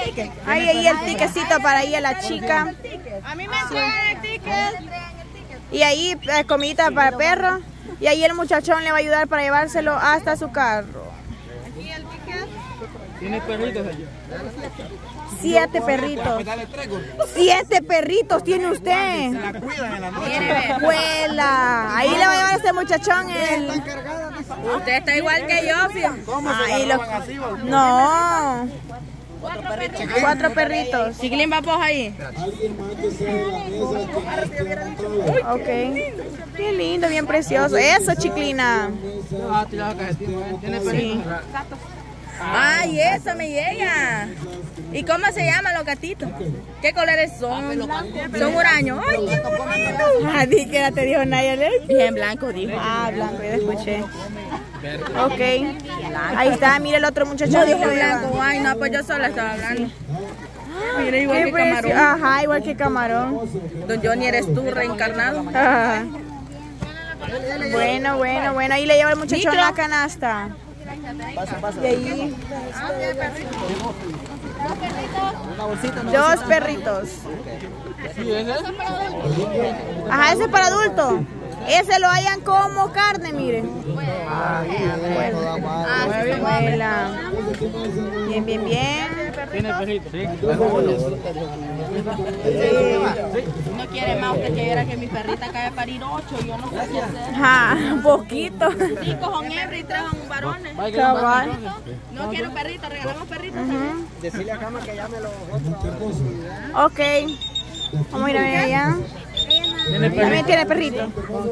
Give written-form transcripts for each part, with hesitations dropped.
ticket. Ahí el ticketcito para ir a la chica. A mí me entregan el ticket. Y ahí comidita para perro. Y ahí el muchachón le va a ayudar para llevárselo hasta su carro. Aquí el ticket. ¿Tiene perritos allí? 7 perritos. 7 perritos tiene usted. Se la cuidan en la noche. Abuela. Ahí le va a llevar a este muchachón el... Usted está igual que yo, fío. Ahí No. 4 perritos. Chiquilín, va por ahí. Ok. Qué lindo, bien precioso. Eso, Chiclina. ¿Tiene Sí. Ay, eso me llega. ¿Y cómo se llaman los gatitos? ¿Qué colores son? Son huraños. Ay, qué bonito. Ah, di que ya te dijo Nayel. Bien blanco, dijo. Ah, blanco, ya escuché. Ok. Ahí está, mira el otro muchacho. Yo dije blanco. Ay, no, pues yo sola estaba hablando. Mira, igual que Camarón. Ajá, igual que Camarón. Don Johnny, eres tú reencarnado. Ajá. Bueno. Ahí le lleva el muchacho en la canasta. Y ahí. 2 perritos. Ajá, ese es para adulto. Ese lo hayan como carne, miren. Abuela. Bien. ¿Tiene perritos? Sí. No quiere más, usted quiera que mi perrita acabe de parir 8, yo no sé qué hacer. Ajá, un poquito. 5 son hembras y 3 son varones. Cabal. No quiero perritos, regalamos perritos. Decirle a Cama que llame los Ok. Vamos a ir a ver allá. También tiene perrito.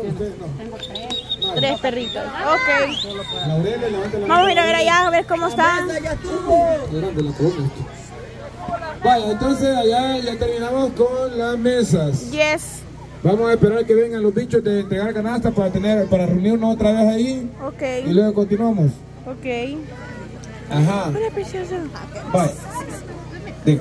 3 perritos. Ok. Vamos a ir a ver allá a ver cómo están. Vaya, entonces allá ya terminamos con las mesas. Yes. Vamos a esperar que vengan los bichos de entregar canasta para reunirnos otra vez ahí. Ok. Y luego continuamos. Ok. Ajá. Hola, precioso. Vaya. Diga.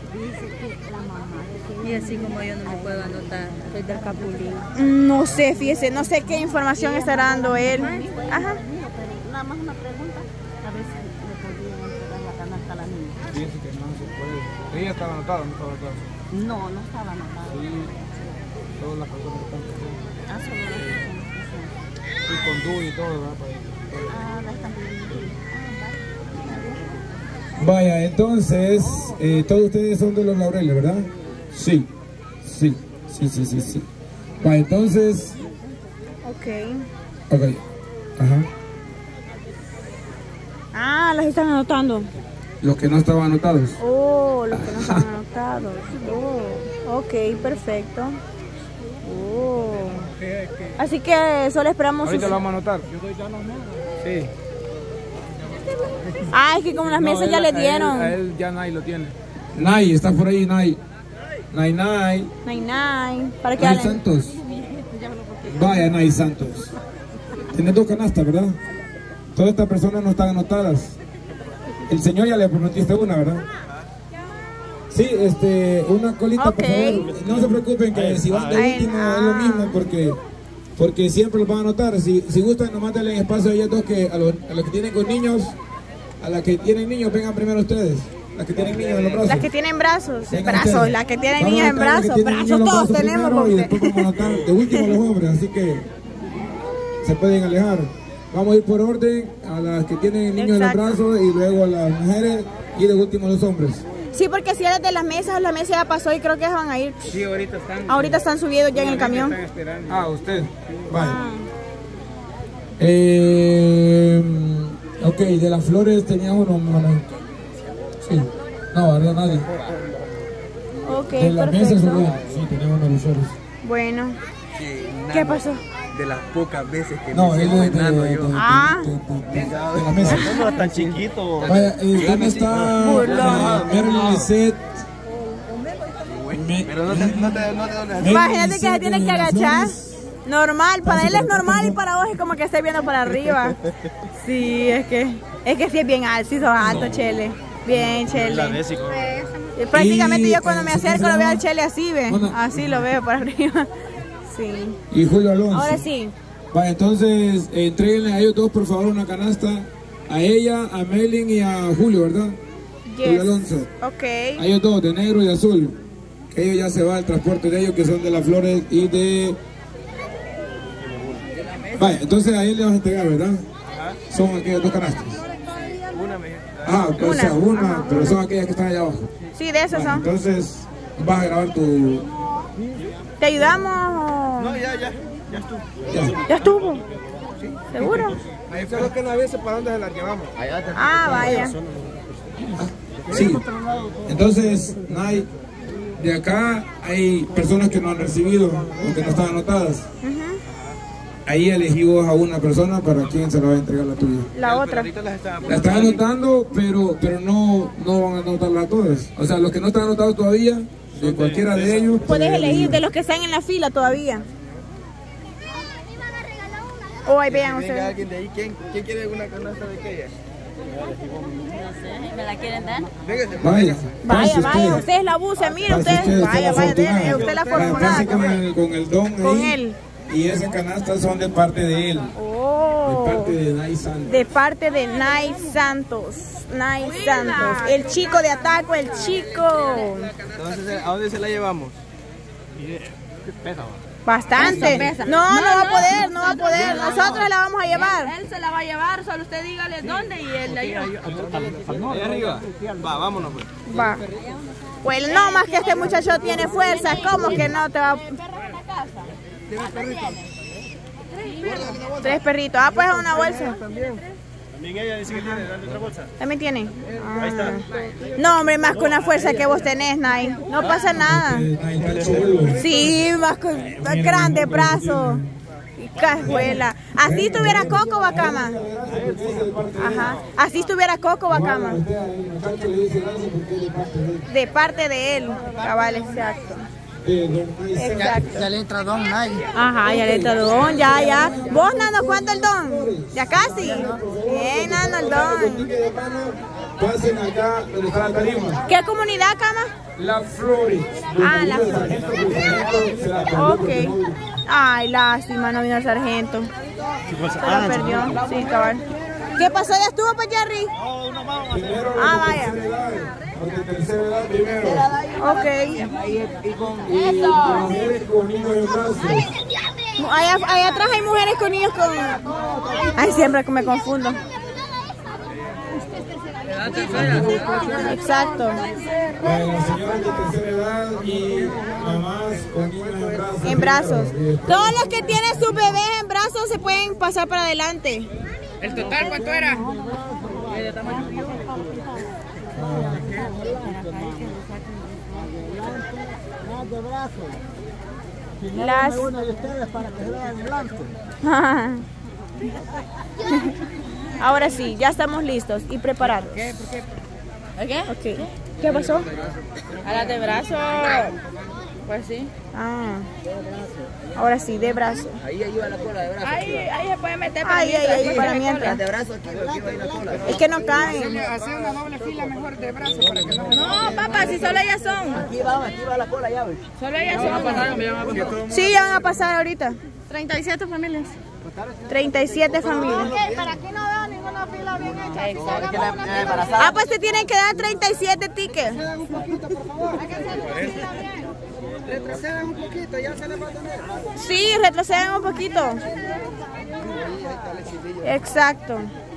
Y así como yo no me puedo anotar, soy del Capulín. No sé, fíjese, no sé qué información estará dando él. Ajá. Nada más una pregunta, a ver si le podrían entregar la canasta a la niña. Fíjense que no se puede. Ella estaba anotada, no estaba anotada. No estaba anotada. Sí, todas las personas que están presentes. Ah, solo las personas que Y con DU y todo, ¿verdad? la están pidiendo. Vaya, entonces, todos ustedes son de los Laureles, ¿verdad? Sí. Vaya, entonces... Ok. Ajá. Ah, las están anotando. Los que no estaban anotados. Oh, los que no están anotados. Oh, ok, perfecto. Oh. Así que solo esperamos. Ahorita lo vamos a anotar. Sí. Ah, es que como las mesas ya le dieron. A él ya Nay lo tiene. Nay, está por ahí, Nay. Nay. Nay. Para que Nay hablen. Santos. Vaya, Nay Santos. Tienes 2 canastas, ¿verdad? Todas estas personas no están anotadas. El señor ya le prometiste una, ¿verdad? Sí, una colita, Ok. por favor. No se preocupen que si van de último es lo mismo porque siempre los van a anotar. Si gustan, nomás denle espacio a ellos dos que a los que tienen con niños, a las que tienen niños, vengan primero ustedes. Las que tienen niños en los brazos. Las que tienen brazos. Vengan Brazos, ustedes. las que tienen Vamos a niños en anotar las que brazos. tienen Brazos niños en los todos brazos tenemos. primero, y Porque... después vamos a anotar de último los hombres, así que se pueden alejar. Vamos a ir por orden a las que tienen niños Exacto. en los brazos y luego a las mujeres y de último los hombres. Sí, porque si eres de las mesas, la mesa ya pasó y creo que van a ir. Sí, ahorita están. Ahorita están subidos ya en el camión. Están esperando. Ah, usted. Vaya. Ah. Ok, de las flores tenía uno, mano. Sí. No, ¿verdad? Nadie. Ok, De la mesa perfecto. solo. Sí, tenía uno de los flores. Bueno, ¿qué pasó? De las pocas veces que No, me él siento es de enano yo. la mesa. ¿Cómo era tan chiquito? Vaya, ¿dónde está Burlón. Marilyn Lisette? Pero no te Imagínate que se tienen que agachar. Normal, para él es normal y para vos es como que estés viendo para arriba. Sí, es que sí es bien alto, sí sos alto, Chele. Bien, Chele. Prácticamente yo cuando me acerco lo veo al Chele así, ve. Así lo veo para arriba. Sí. Y Julio Alonso. Ahora sí. Vaya, entonces entreguenle a ellos dos por favor una canasta. A ella, a Melin y a Julio, ¿verdad? Tulio Alonso. Ok. Hay ellos dos, de negro y de azul. Que ellos ya se va el transporte de ellos, que son de las flores y de... Vaya, entonces ahí le vas a entregar, ¿verdad? Son aquellas 2 canastas. Una me. Ah, pues sea una, pero son aquellas que están allá abajo. Sí, de esas son. Entonces, vas a grabar tu... ¿Te ayudamos? No, ya estuvo. ¿Ya estuvo? ¿Seguro? Ahí fue lo que no avise para dónde se la llevamos. Ah, vaya. Sí. Entonces, Nay, de acá hay personas que no han recibido o que no están anotadas. Ahí elegí vos a una persona para quien se la va a entregar la tuya. La otra. La están anotando, pero no van a anotarla a todas. O sea, los que no están anotados todavía, de cualquiera de ellos. Puedes elegir de los que están en la fila todavía. O ahí vean Venga ustedes. alguien de ahí. ¿Quién quiere una canasta de aquellas? ¿Me la quieren dar? Véngase. Vaya, Vaya, pase vaya, usted. usted es la buce, mire Pase usted. Vaya, vaya, afortunada. usted es la Pase afortunada. con el don Con ahí. él. Y esas canastas son de parte de él. Oh. De parte de Nay Santos. De parte de Nay Santos. Nay Santos. El chico de Ataco, el chico. Entonces, ¿a dónde se la llevamos? Bastante. No va a poder, no va a poder. Nosotros la vamos a llevar. Él se la va a llevar, solo usted dígale dónde y él la lleva. Ahí arriba. Va, vámonos pues. Va. Pues no más que este muchacho tiene fuerza. ¿Cómo que no te va a... 3 perritos. Ah, pues una bolsa. También ella dice que tiene, dale otra bolsa. ¿También tiene? Ah. No, hombre, más con la fuerza que vos tenés, Nay. No pasa nada. Nay está chulo. Sí, más con grande brazo. Y cajuela. Así estuviera Coco Bacama. Ajá. Así estuviera Coco Bacama. De parte de él. Cabal, exacto. Exacto. Ya le entra Don Nay. Ajá, ya le entra Don, ya. ¿Vos, Nano, cuánto el Don? ¿Ya casi? Bien, Nano, el Don. Pasen acá donde está la tarima. ¿Qué comunidad, Cama? La Flores. Ah, la Flores. Ok. Ay, lástima, no vino el sargento. Se lo perdió. Sí, cabal. ¿Qué pasó? ¿Ya estuvo, pues, Jerry? Primero, Ah, vaya. porque tercera edad primero. Ok. Mujeres con niños en brazos. Allá atrás hay mujeres con niños con... Ay, siempre me confundo. Exacto. Señoras de tercera edad y mamás con niños en brazos. En brazos. Todos los que tienen sus bebés en brazos se pueden pasar para adelante. ¿El total cuánto era? Las... Ahora sí, ya estamos listos y preparados. ¿Qué? Ok. ¿Qué pasó? A las de brazo. Pues sí. Ah. Ahora sí, de brazo. Ahí va la cola de brazo. Ahí se puede meter para Ay, para mientras. De brazo aquí va a ir la cola. Es que no caben. Hacer una doble fila mejor de brazo para que no... No, papá, si solo ellas son. Aquí va la cola ya, ¿ves? Solo ellas son. Sí, ya van a pasar ahorita. 37 familias. 37 familias. ¿Para qué no veo ninguna fila bien hecha? Ah, pues se tienen que dar 37 tickets. Un poquito, por favor. Retrocedan un poquito, ya se les va a tener. Sí, retroceden un poquito. Exacto.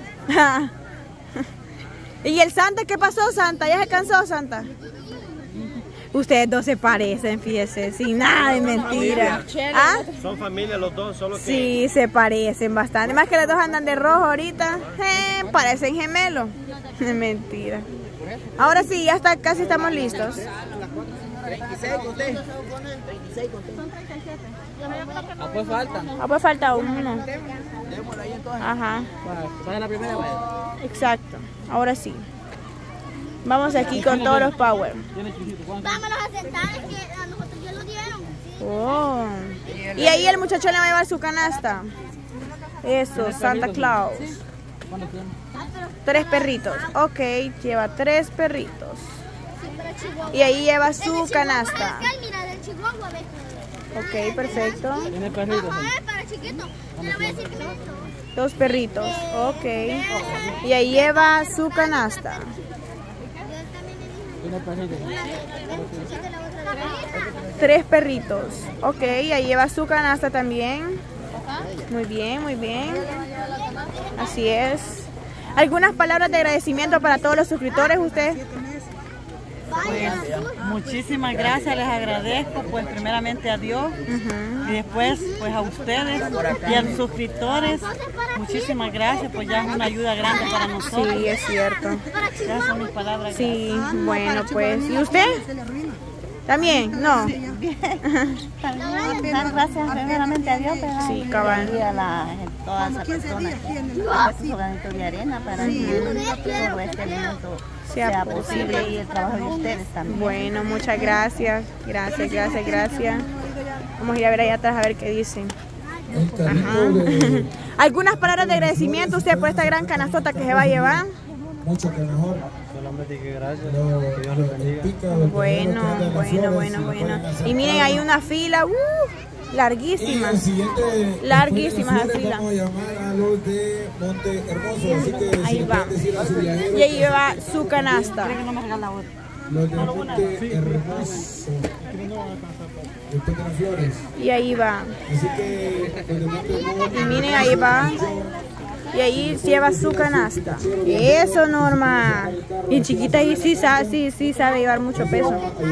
¿Y el Santa qué pasó, Santa? ¿Ya se cansó, Santa? Ustedes dos se parecen, fíjese, sin nada de mentira. ¿Ah? Son familia los dos, solo que... Sí, se parecen bastante. Más que los dos andan de rojo ahorita. Parecen gemelos. Mentira. Ahora sí, ya está, casi estamos listos. 36 conté. 36 conté. Ah, pues falta. Ah, pues falta uno. Démosla ahí entonces. Ajá. ¿Sabes la primera, vaya? Exacto. Ahora sí. Vamos aquí con todos los power. Vámonos a sentar, es que a nosotros ya lo dieron. Oh. Y ahí el muchacho le va a llevar su canasta. Eso, Santa Claus. 3 perritos. Ok, lleva 3 perritos. Y ahí lleva su canasta. Mira, del Chihuahua, ¿ves? Ok, perfecto. Tiene perritos. Para chiquito. Yo le voy a decir que no. 2 perritos. Ok. Y ahí lleva su canasta. 3 perritos. Ok, ahí lleva su canasta también. Muy bien, muy bien. Así es. ¿Algunas palabras de agradecimiento para todos los suscriptores usted? Pues, muchísimas gracias, les agradezco pues primeramente a Dios y después pues a ustedes y a los suscriptores, muchísimas gracias, pues ya es una ayuda grande para nosotros. Sí, es cierto. Ya son mis palabras. Sí, bueno pues, ¿y usted? ¿También? ¿No? Dar gracias primeramente a Dios, ¿verdad? Sí, cabal. Y a todas esas personas que han puesto su granito de arena para que todo este alimento sea posible y el trabajo de ustedes también. Bueno, muchas gracias. Gracias. Vamos a ir a ver allá atrás a ver qué dicen. ¿Algunas palabras de agradecimiento usted por esta gran canastota que se va a llevar? Mucho que mejor. Solamente que gracias. Que Dios los bendiga. Bueno. Y miren, hay una fila larguísima. Larguísima la fila. Vamos a llamar a los de Monte Hermoso, así que ahí va. Y ahí lleva su canasta. Los de Monte Hermoso. Después de las flores. Y ahí va. Así que los de Monte Hermoso. Y miren, ahí va. Y ahí lleva su canasta. Eso, Norma. Y chiquita ahí sí sabe llevar mucho peso.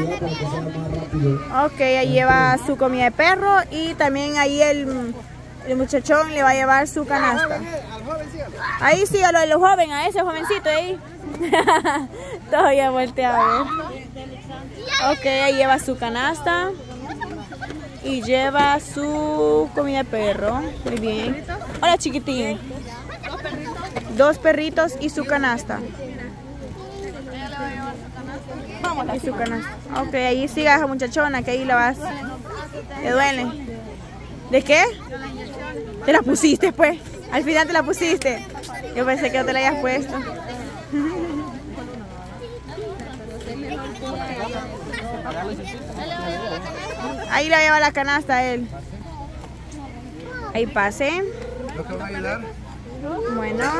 Ok, ahí lleva su comida de perro y también ahí el muchachón le va a llevar su canasta. Ahí sí, a lo de los jóvenes, a ese jovencito ahí. Todavía voltea a ver. Ok, ahí lleva su canasta. Y lleva su comida de perro. Muy bien. Hola, chiquitín. 2 perritos y su canasta. Y su canasta. Ok, ahí siga esa muchachona que ahí la vas. ¿Te duele? ¿De qué? ¿Te la pusiste pues? Al final te la pusiste. Yo pensé que no te la hayas puesto. Ahí le lleva la canasta a él. Ahí pase. Bueno.